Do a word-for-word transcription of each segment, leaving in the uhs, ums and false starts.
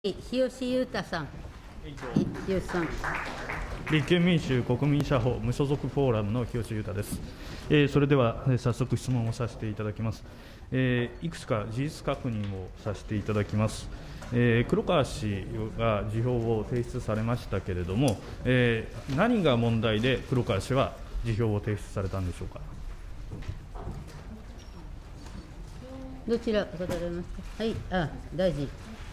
日吉裕太さん。日吉さん。 立憲民主国民社法無所属フォーラムの日吉裕太です。えー、それでは早速質問をさせていただきます。えー、いくつか事実確認をさせていただきます。えー、黒川氏が辞表を提出されましたけれども、えー、何が問題で黒川氏は辞表を提出されたんでしょうか。 どちら答えられますか。はい、あ、大臣。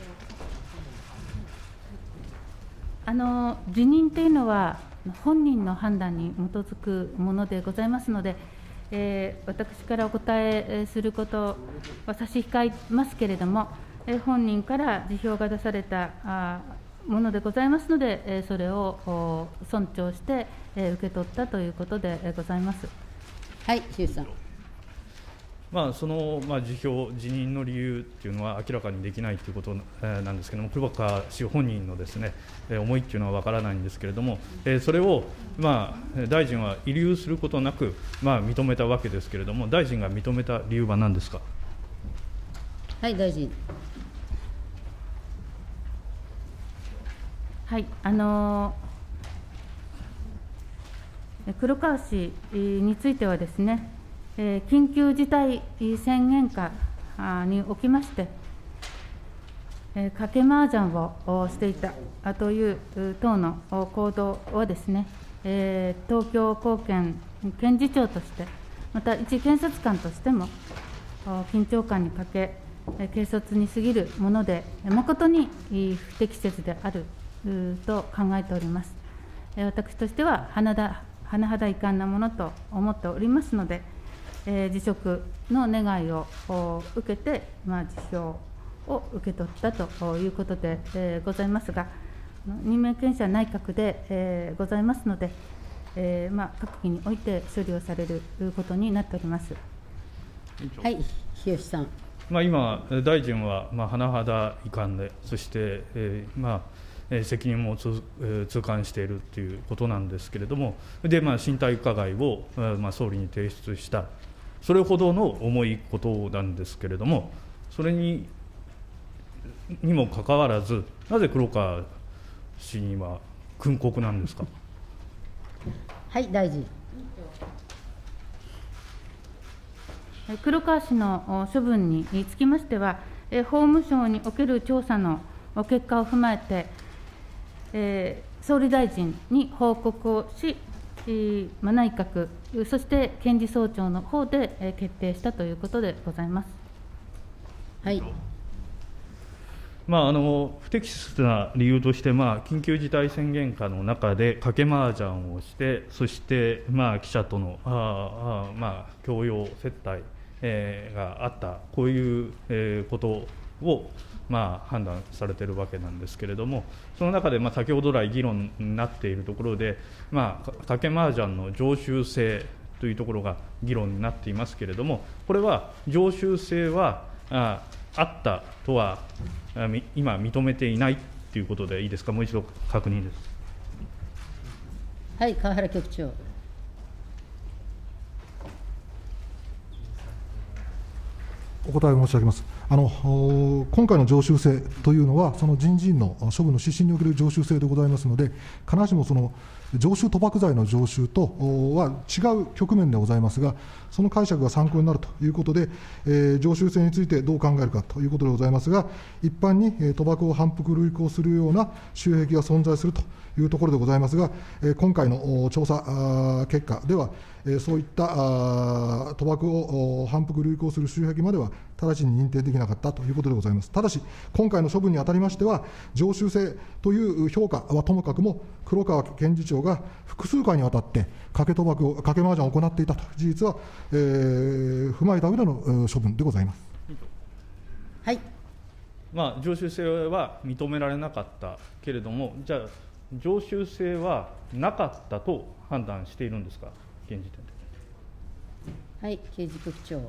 あの辞任というのは、本人の判断に基づくものでございますので、えー、私からお答えすることは差し控えますけれども、えー、本人から辞表が出されたあものでございますので、えー、それを尊重して、えー、受け取ったということでございます。 はい、周さん。 まあ、その、まあ、辞表、辞任の理由というのは明らかにできないということなんですけれども、黒川氏本人のですね、思いというのは分からないんですけれども、それを、まあ、大臣は慰留することなく、まあ、認めたわけですけれども、大臣が認めた理由は何ですか。 はい、大臣。 はい、あの黒川氏についてはですね、緊急事態宣言下におきまして、賭け麻雀をしていたという等の行動をですね、東京高検検事長として、また一検察官としても、緊張感に欠け、軽率に過ぎるもので、誠に不適切であると考えております。私としては、甚だ甚だ遺憾なものと思っておりますので、えー、辞職の願いを受けて、まあ、辞表を受け取ったということで、えー、ございますが、任命権者内閣で、えー、ございますので、えーまあ、各期において処理をされることになっております。 はい、日吉さん。 まあ、今、大臣は、まあ、甚だ遺憾で、そして、えーまあ、責任も痛感しているということなんですけれども、でまあ、進退伺を、まあ、総理に提出した。それほどの重いことなんですけれども、それににもかかわらず、なぜ黒川氏には訓告なんですか。 はい、大臣。 黒川氏の処分につきましては、法務省における調査の結果を踏まえて、えー、総理大臣に報告をし、まあ、内閣、そして検事総長の方で決定したということでございます。 はい。 まあ、あの不適切な理由として、まあ、緊急事態宣言下の中で賭け麻雀をして、そして、まあ、記者とのああ、まあ、強要、接待、えー、があった、こういう、えー、ことを、まあ、判断されているわけなんですけれども、その中で、まあ、先ほど来議論になっているところで、まあ、賭け麻雀の常習性というところが議論になっていますけれども、これは常習性はああったとは今認めていないということでいいですか。もう一度確認です。 はい、川原局長。 お答え申し上げます。あの今回の常習性というのは、その人事院の処分の指針における常習性でございますので、必ずしもその常習賭博罪の常習とは違う局面でございますが、その解釈が参考になるということで、えー、常習性についてどう考えるかということでございますが、一般に賭博を反復類行するような収益が存在するというところでございますが、今回の調査結果では、そういった賭博を反復類行する収益までは直ちに認定できなかったということでございます。ただし、今回の処分にあたりましては、常習性という評価はともかくも、黒川検事長が複数回にわたって賭け賭博を、賭け麻雀を行っていたという事実は、えー、踏まえた上での処分でございます。 はい。 まあ、常習性は認められなかったけれども、じゃあ、常習性はなかったと判断しているんですか、現時点で。 はい、刑事局長。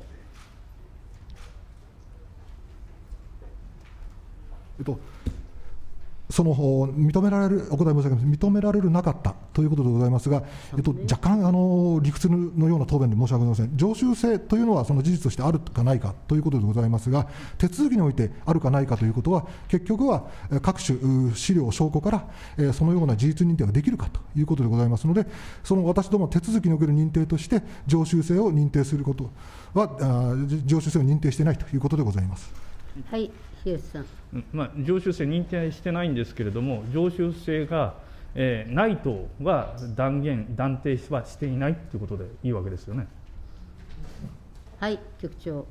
えっと、 その認められる、お答え申し上げます、認められるなかったということでございますが、えっと、若干あの理屈のような答弁で申し訳ございません、常習性というのはその事実としてあるかないかということでございますが、手続きにおいてあるかないかということは、結局は各種資料、証拠から、えー、そのような事実認定ができるかということでございますので、その私ども手続きにおける認定として、常習性を認定することは、あ常習性を認定していないということでございます。 はい、日吉さん。 まあ、常習性認定してないんですけれども、常習性が、えー、ないとは断言、断定はしていないということでいいわけですよね。 はい、局長。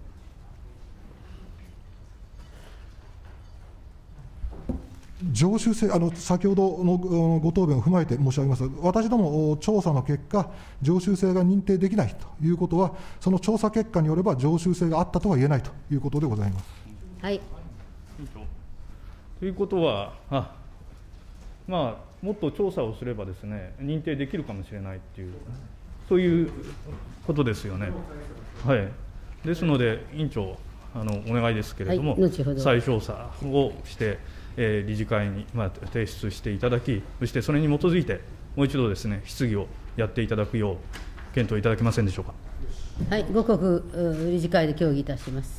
常習性、あの先ほどのご答弁を踏まえて申し上げます。私ども調査の結果、常習性が認定できないということは、その調査結果によれば、常習性があったとは言えないということでございます。 はい。 ということは、あまあ、もっと調査をすればですね、認定できるかもしれないっていう、そういうことですよね。はい、ですので、委員長、あのお願いですけれども、 はい、後ほど再調査をして、えー、理事会に、まあ、提出していただき、そしてそれに基づいて、もう一度ですね、質疑をやっていただくよう、検討いただけませんでしょうか。 はい、ご国理事会で協議いたします。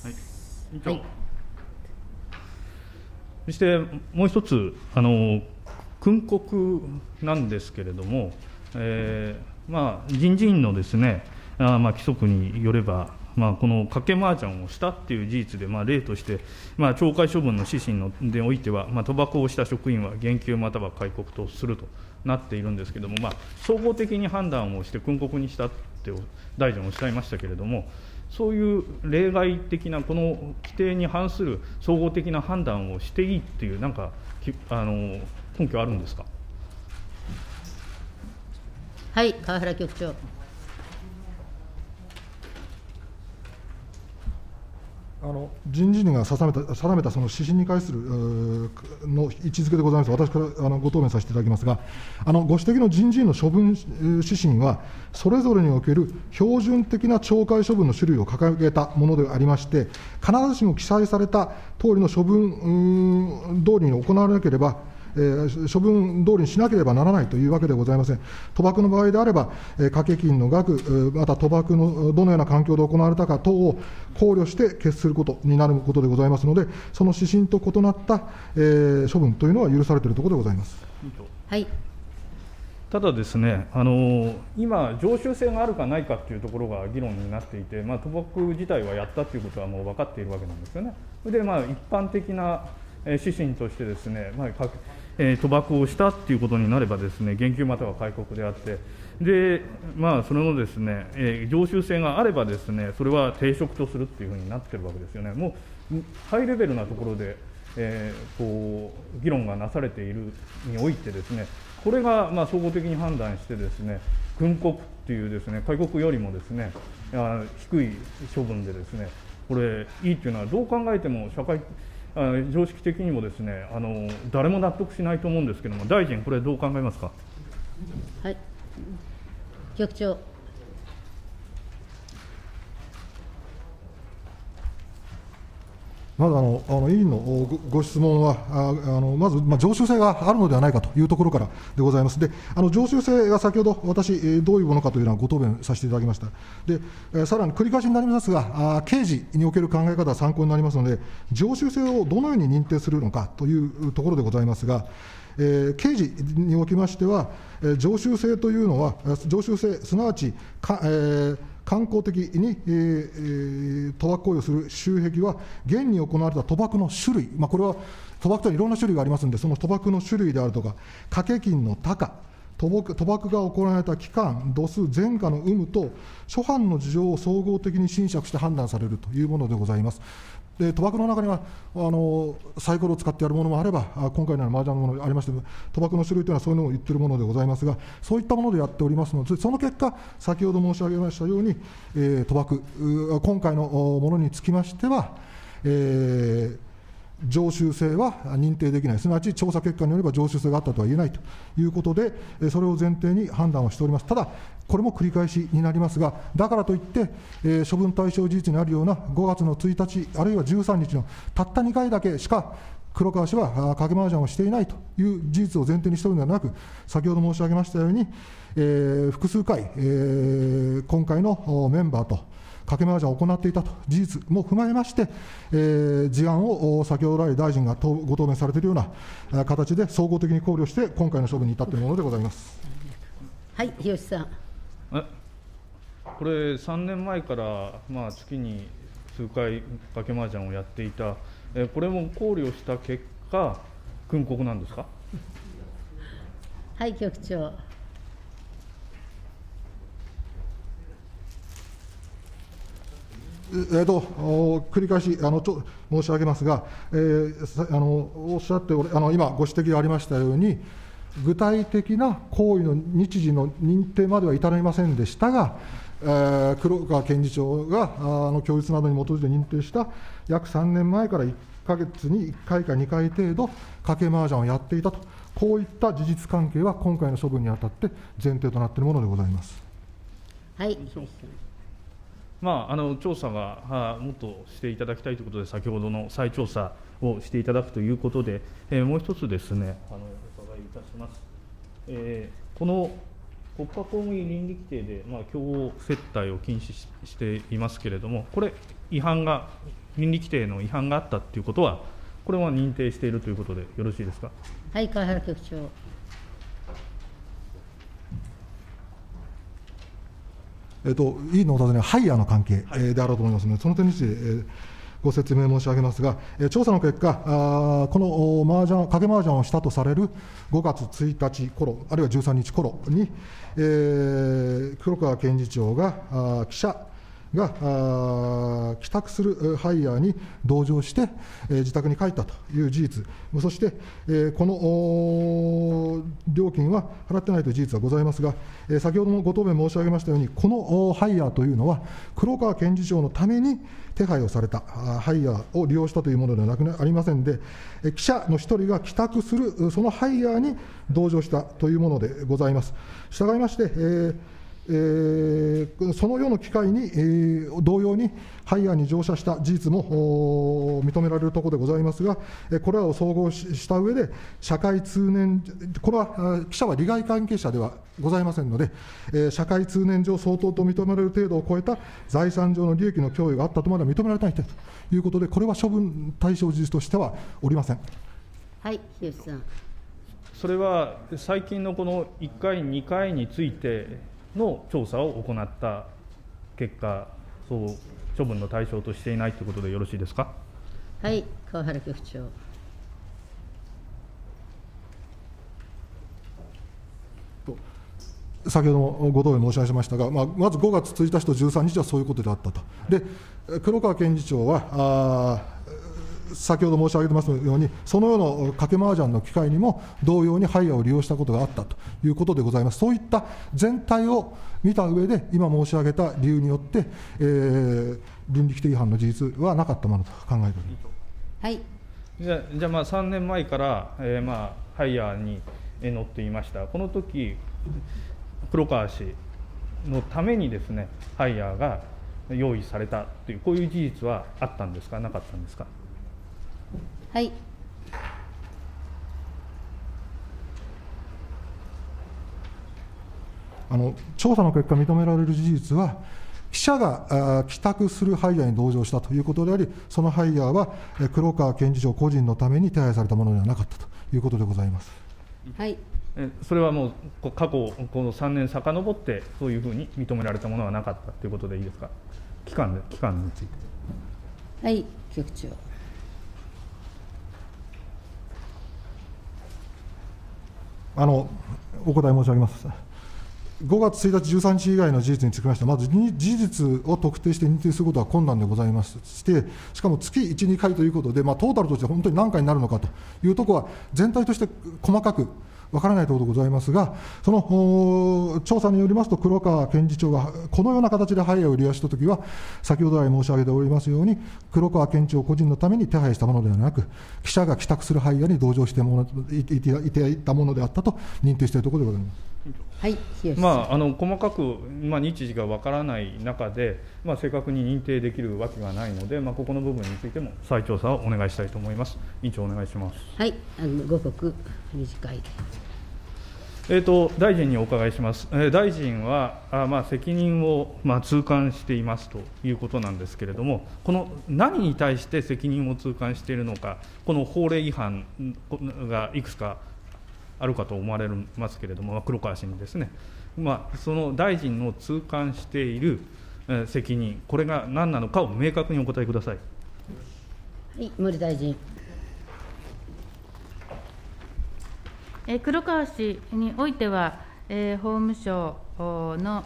はい、委員長、 はい、 そしてもう一つ、あの訓告なんですけれども、えーまあ、人事院のですね、あまあ、規則によれば、まあ、この賭け麻雀をしたっていう事実で、まあ、例として、まあ、懲戒処分の指針のでおいては、まあ、賭博をした職員は減給または戒告とするとなっているんですけれども、まあ、総合的に判断をして訓告にしたって大臣おっしゃいましたけれども、そういう例外的な、この規定に反する総合的な判断をしていいっていう、なんかあの根拠あるんですか。 はい、川原局長。 あの人事院が定めた、定めたその指針に関するの位置づけでございます。私からあのご答弁させていただきますが、あのご指摘の人事院の処分指針は、それぞれにおける標準的な懲戒処分の種類を掲げたものでありまして、必ずしも記載された通りの処分通りに行われなければ、えー、処分通りにしなければならないというわけでございません。賭博の場合であれば、えー、掛け金の額、また賭博のどのような環境で行われたか等を考慮して決することになることでございますので、その指針と異なった、えー、処分というのは許されているところでございます。 はい。 ただですね、あの今、常習性があるかないかというところが議論になっていて、まあ、賭博自体はやったということはもう分かっているわけなんですよね。それで、まあ、一般的な指針としてですね、まあえー、賭博をしたということになればですね、減給または戒告であって、でまあ、それのですね、えー、常習性があればですね、それは抵触とするというふうになっているわけですよね。もうハイレベルなところで、えー、こう議論がなされているにおいてですね、これがまあ総合的に判断してですね、訓告っていうですね、戒告よりもですね、あ低い処分でですね、これいいっていうのはどう考えても社会常識的にもですね、あの誰も納得しないと思うんですけれども、大臣、これどう考えますか。 はい、局長。 まずあのあの委員のごご質問は、ああのまず、まあ、常習性があるのではないかというところからでございます。で、あの常習性が先ほど、私、えー、どういうものかというのはご答弁させていただきました。で、えー、さらに繰り返しになりますが、あ刑事における考え方は参考になりますので、常習性をどのように認定するのかというところでございますが、えー、刑事におきましては、えー、常習性というのは、常習性、すなわちか、えー観光的に、えー、賭博行為をする収益は、現に行われた賭博の種類、まあ、これは賭博というのはいろんな種類がありますので、その賭博の種類であるとか、掛け金の高、賭博賭博が行われた期間、度数、前科の有無と、諸般の事情を総合的に斟酌して判断されるというものでございます。で賭博の中にはあのサイコロを使ってやるものもあれば、今回のような麻雀のものがありまして、賭博の種類というのはそういうのを言っているものでございますが、そういったものでやっておりますので、その結果、先ほど申し上げましたように、えー、賭博、今回のものにつきましては、えー常習性は認定できない、すなわち調査結果によれば常習性があったとは言えないということで、それを前提に判断をしております。ただ、これも繰り返しになりますが、だからといって、えー、処分対象事実にあるようなごがつのついたち、あるいはじゅうさんにちのたったにかいだけしか黒川氏は賭け麻雀をしていないという事実を前提にしているのではなく、先ほど申し上げましたように、えー、複数回、えー、今回のメンバーと賭け麻雀を行っていたと事実も踏まえまして、えー、事案を先ほど来大臣がご答弁されているような形で総合的に考慮して、今回の処分に至っているものでございます。 はい、日吉さん。 えこれ、さんねんまえから、まあ、月に数回、賭け麻雀をやっていた、えこれも考慮した結果、訓告なんですか。 はい、局長。 えー、と繰り返しあのちょ申し上げますが、えー、あのおっしゃっておれあの今、ご指摘がありましたように、具体的な行為の日時の認定までは至りませんでしたが、えー、黒川検事長があの供述などに基づいて認定した約さんねんまえからいっかげつにいっかいかにかい程度、賭け麻雀をやっていたと、こういった事実関係は今回の処分にあたって前提となっているものでございます。 はい、日吉さん。 まあ、あの調査があもっとしていただきたいということで、先ほどの再調査をしていただくということで、えー、もう一つですね、あのお伺いいたします。えー、この国家公務員倫理規定で、まあ、競合接待を禁止 し, していますけれども、これ、違反が、倫理規定の違反があったということは、これは認定しているということでよろしいですか。 はい、川原局長。 えっと、委員のお尋ねはハイヤーの関係であろうと思いますので、その点について、えー、ご説明申し上げますが、えー、調査の結果、あこの麻雀賭け麻雀をしたとされるごがつついたちころ、あるいはじゅうさんにちころに、えー、黒川検事長があ記者があ帰宅するハイヤーに同乗して、えー、自宅に帰ったという事実、そして、えー、この料金は払ってないという事実はございますが、えー、先ほどもご答弁申し上げましたように、このハイヤーというのは、黒川検事長のために手配をされたハイヤーを利用したというものではなくありませんで、えー、記者の一人が帰宅する、そのハイヤーに同乗したというものでございます。したがいまして、えーえー、そのような機会に、えー、同様にハイヤーに乗車した事実も認められるところでございますが、これらを総合した上で、社会通念、これは記者は利害関係者ではございませんので、えー、社会通念上相当と認められる程度を超えた財産上の利益の供与があったとまでは認められないということで、これは処分対象事実としてはおりません。 はい、日吉さん。 それは最近のこのいっかい、にかいについての調査を行った結果、そう処分の対象としていないということでよろしいですか。 はい、川原局長。 先ほどもご答弁申し上げましたが、まあ、まずごがつついたちとじゅうさんにちはそういうことであったと。で、黒川検事長は、あ先ほど申し上げてますように、そのような賭け麻雀の機会にも同様にハイヤーを利用したことがあったということでございます。そういった全体を見た上で、今申し上げた理由によって、えー、倫理規定違反の事実はなかったものと考えております。 はい。 じゃじゃあ、まあさんねんまえから、えーまあ、ハイヤーに乗っていました。この時黒川氏のためにですね、ハイヤーが用意されたという、こういう事実はあったんですか、なかったんですか。 はい。 あの調査の結果、認められる事実は、記者が帰宅するハイヤーに同乗したということであり、そのハイヤーは黒川検事長個人のために手配されたものではなかったということでございます。 はい。 それはもう過去このさんねん遡って、そういうふうに認められたものはなかったということでいいですか。期間で期間について。 はい、局長。 あのお答え申し上げます。ごがつついたち、じゅうさんにち以外の事実につきましては、まず事実を特定して認定することは困難でございまして、しかも月いち、にかいということで、まあ、トータルとして本当に何回になるのかというところは、全体として細かくわからないところでございますが、その調査によりますと、黒川検事長がこのような形でハイヤーを利用したときは、先ほど来申し上げておりますように、黒川検事長個人のために手配したものではなく、記者が帰宅するハイヤーに同乗してものいていたものであったと認定しているところでございます。 はい、日吉さん。 まあ、あの細かく、まあ、日時がわからない中で、まあ、正確に認定できるわけがないので、まあ、ここの部分についても再調査をお願いしたいと思います。委員長、お願いします。 はい、あのご刻短い。 えーと、大臣にお伺いします。えー、大臣は、あまあ、責任を、まあ、痛感していますということなんですけれども、この何に対して責任を痛感しているのか、この法令違反がいくつかあるかと思われますけれども、黒川氏にですね、まあ、その大臣の痛感している責任、これが何なのかを明確にお答えください。 はい、森大臣。 えー黒川氏においては、えー法務省の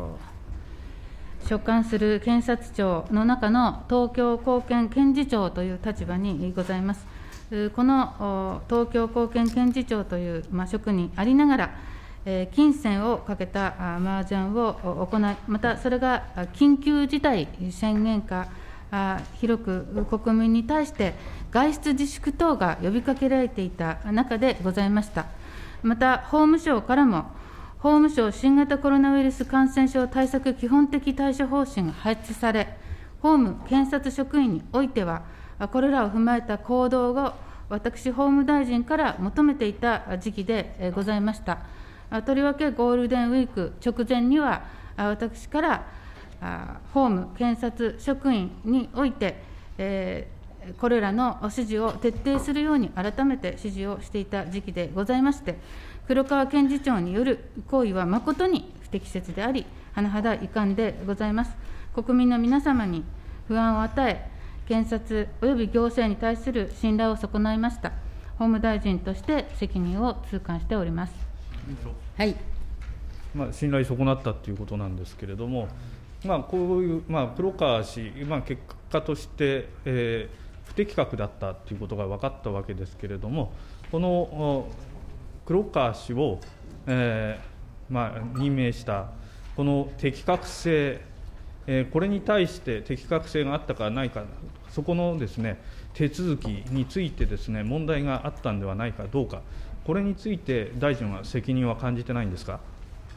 所管する検察庁の中の東京高検検事長という立場にございます。この東京高検検事長という、まあ、職にありながら、えー金銭をかけた麻雀を行い、またそれが緊急事態宣言下、あ広く国民に対して外出自粛等が呼びかけられていた中でございました。また、法務省からも、法務省新型コロナウイルス感染症対策基本的対処方針が発出され、法務検察職員においては、これらを踏まえた行動を私、法務大臣から求めていた時期でございました。とりわけゴールデンウィーク直前には、私から法務検察職員において、えーこれらの指示を徹底するように改めて指示をしていた時期でございまして、黒川検事長による行為は誠に不適切であり、甚だ遺憾でございます。国民の皆様に不安を与え、検察および行政に対する信頼を損ないました。法務大臣として責任を痛感しております。 はい。 まあ、信頼損なったということなんですけれども、まあ、こういう、まあ、黒川氏、まあ、結果として、えー不適格だったということが分かったわけですけれども、この黒川氏を、えーまあ、任命したこの適格性、えー、これに対して適格性があったかないか、そこのですね、手続きについてですね、問題があったんではないかどうか、これについて大臣は責任は感じてないんですか。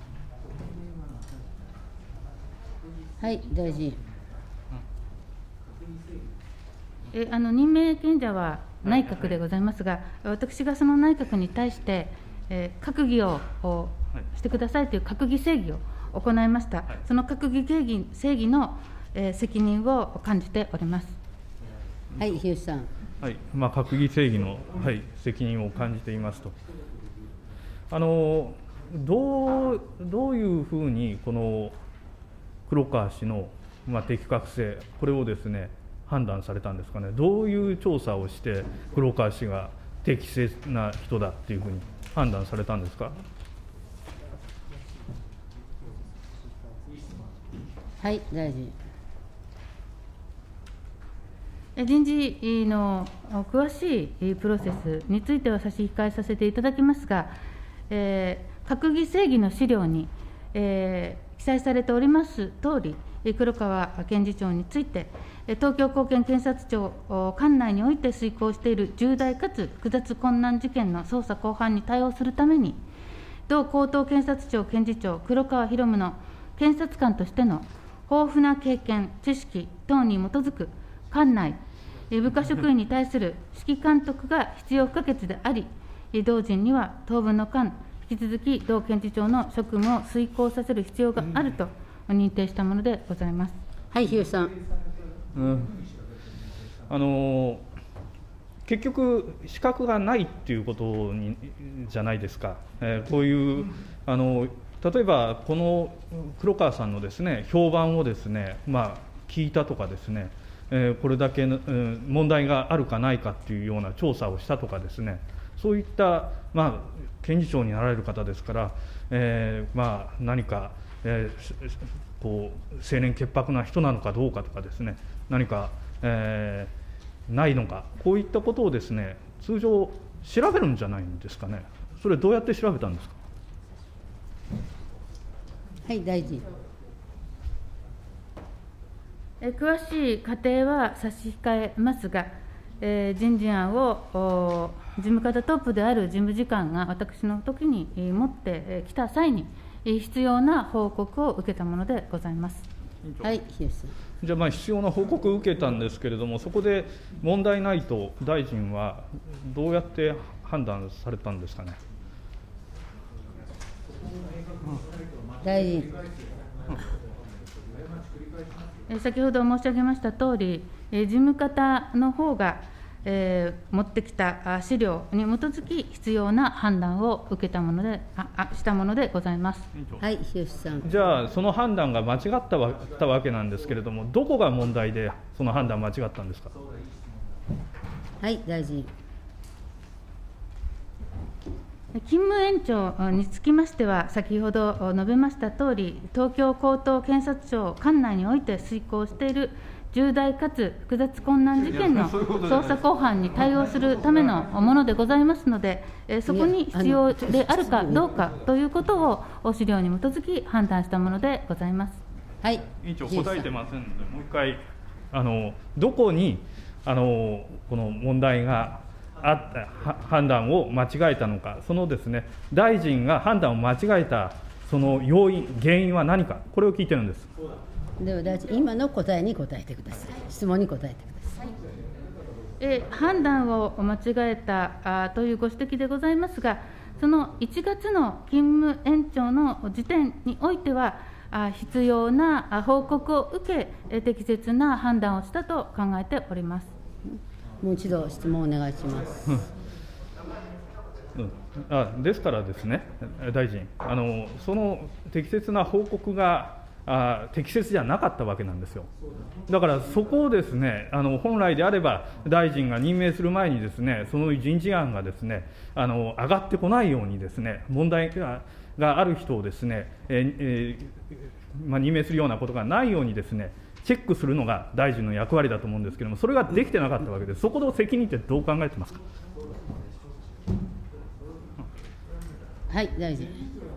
はい、大臣。 えあの任命権者は内閣でございますが、私がその内閣に対して、えー、閣議をしてくださいという閣議正義を行いました、その閣議正義正義の、えー、責任を感じております。 はい、日吉さん。 はいまあ、閣議正義の、はい、責任を感じていますと。あのどうどういうふうにこの黒川氏の、まあ、適格性、これをですね判断されたんですかね。どういう調査をして黒川氏が適切な人だっていうふうに判断されたんですか。 はい、大臣。 人事の詳しいプロセスについては差し控えさせていただきますが、えー、閣議正義の資料に、えー、記載されておりますとおり、黒川検事長について、東京高検検察庁管内において遂行している重大かつ複雑困難事件の捜査広範に対応するために、同高等検察庁検事長、黒川博夢の検察官としての豊富な経験、知識等に基づく管内、部下職員に対する指揮監督が必要不可欠であり、同人には当分の間、引き続き同検事長の職務を遂行させる必要があると認定したものでございます。 はい、日吉さん。 うん、あの結局、資格がないっていうことにじゃないですか、えー、こういうあの例えばこの黒川さんのですね評判をですね、まあ、聞いたとかですね、えー、これだけの、うん、問題があるかないかっていうような調査をしたとかですね、そういった、まあ、検事長になられる方ですから、えーまあ、何か、えー、こう清廉潔白な人なのかどうかとかですね、何か、えー、ないのか、こういったことをですね通常調べるんじゃないんですかね。それどうやって調べたんですか。 はい、大臣。 え詳しい過程は差し控えますが、 えー、人事案を事務方トップである事務次官が私の時に持ってきた際に、必要な報告を受けたものでございます。 はい、日吉さん。 じゃあ、まあ必要な報告を受けたんですけれども、そこで問題ないと大臣はどうやって判断されたんですかね。 大臣。 先ほど申し上げましたとおり、事務方の方が、えー、持ってきた資料に基づき、必要な判断を受けたものでああしたものでございます。 はい、日吉さん。 じゃあ、その判断が間違ったわたわけなんですけれども、どこが問題で、その判断間違ったんですか。 はい、大臣。 勤務延長につきましては、先ほど述べましたとおり、東京高等検察庁管内において遂行している重大かつ複雑困難事件の捜査公判に対応するためのものでございますので、そこに必要であるかどうかということを資料に基づき判断したものでございます。 はい、 委員長、答えてませんので、もう一回、あのどこにあのこの問題があった判断を間違えたのか、そのですね、大臣が判断を間違えたその要因、原因は何か、これを聞いてるんです。 では大臣、今の答えに答えてください。質問に答えてください。 え判断を間違えたあというご指摘でございますが、そのいちがつの勤務延長の時点においては、あ必要な報告を受け、適切な判断をしたと考えております。 もう一度質問お願いします。 うん、あですからですね、大臣、あのその適切な報告があ適切じゃなかったわけなんですよ。だからそこをですね、あの本来であれば大臣が任命する前にですね、その人事案がですね、あの上がってこないようにですね、問題ががある人をですね、えーえーまあ、任命するようなことがないようにですね、チェックするのが大臣の役割だと思うんですけれども、それができてなかったわけです。そこの責任ってどう考えてますか。 はい、大臣。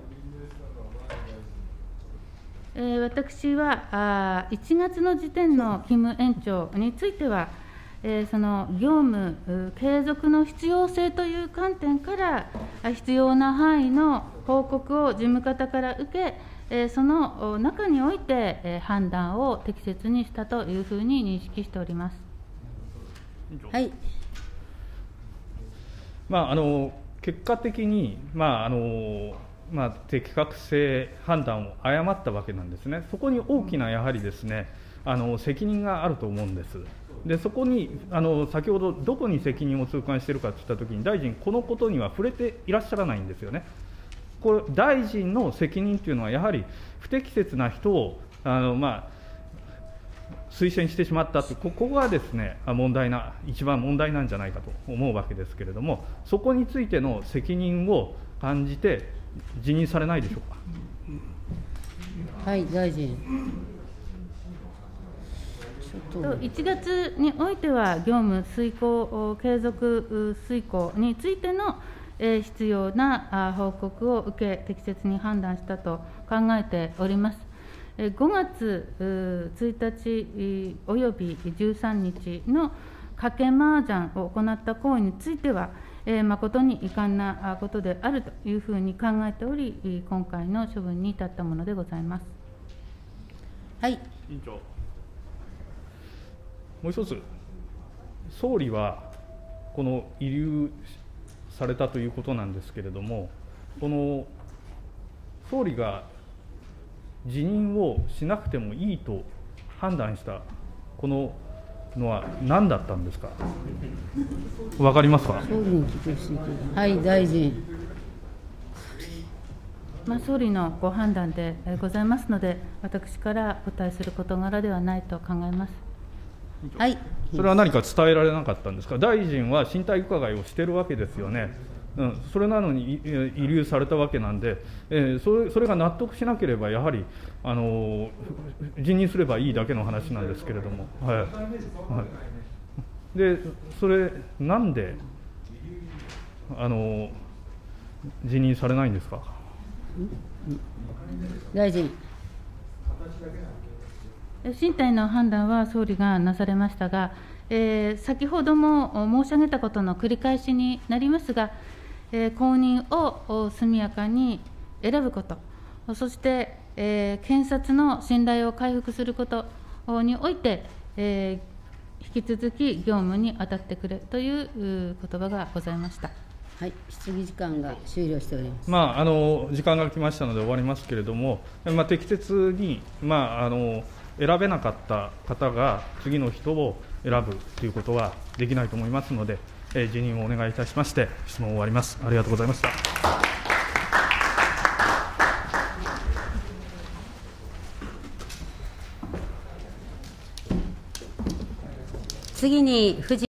えー、私はあいちがつの時点の勤務延長については、えー、その業務継続の必要性という観点から、必要な範囲の報告を事務方から受け、えー、その中において、えー、判断を適切にしたというふうに認識しております。 はい。 まあ、あの結果的に、まああのまあ、適格性判断を誤ったわけなんですね。そこに大きなやはりですね、あの責任があると思うんです。でそこにあの先ほどどこに責任を痛感しているかといったときに、大臣、このことには触れていらっしゃらないんですよね。これ大臣の責任というのは、やはり不適切な人をあの、まあ、推薦してしまったと、ここがですね問題な、一番問題なんじゃないかと思うわけですけれども、そこについての責任を感じて、辞任されないでしょうか。 はい、大臣。 いちがつにおいては、業務遂行継続遂行についての必要な報告を受け、適切に判断したと考えております。ごがつついたちおよびじゅうさんにちの賭け麻雀を行った行為については、誠に遺憾なことであるというふうに考えており、今回の処分に至ったものでございます。 はい、 委員長、もう一つ、総理はこの慰留されたということなんですけれども、この総理が辞任をしなくてもいいと判断したこののは何だったんですか。わかりますか。 総理に聞いてほしい。はい、大臣。 まあ、総理のご判断でございますので、私からお答えする事柄ではないと考えます。 はい、 それは何か伝えられなかったんですか。大臣は身体伺いをしているわけですよね。うん、それなのに慰留されたわけなんで、えー、それ、それが納得しなければ、やはり、あのー、辞任すればいいだけの話なんですけれども、はいはい、でそれ、なんで、あのー、辞任されないんですか。 大臣。 身体の判断は総理がなされましたが、 えー先ほども申し上げたことの繰り返しになりますが、えー後任を速やかに選ぶこと、そして、えー検察の信頼を回復することにおいて、えー引き続き業務に当たってくれという言葉がございました。 はい、質疑時間が終了しております。 まあ、あの時間が来ましたので終わりますけれども、まあ、適切に、まあ、あの選べなかった方が次の人を選ぶということはできないと思いますので、えー辞任をお願いいたしまして、質問を終わります。ありがとうございました。 次に藤